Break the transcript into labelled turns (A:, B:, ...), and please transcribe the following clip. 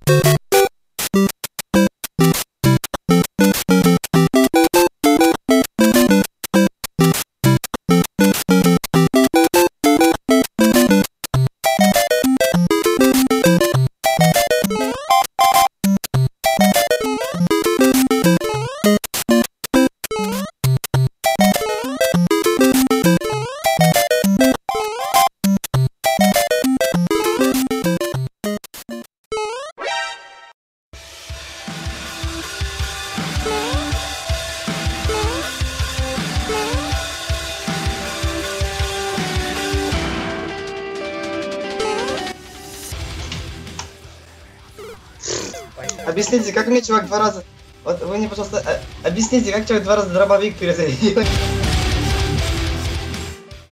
A: Объясните, как мне чувак 2 раза... Вот вы мне, пожалуйста, объясните, как человек 2 раза дробовик перезарядил.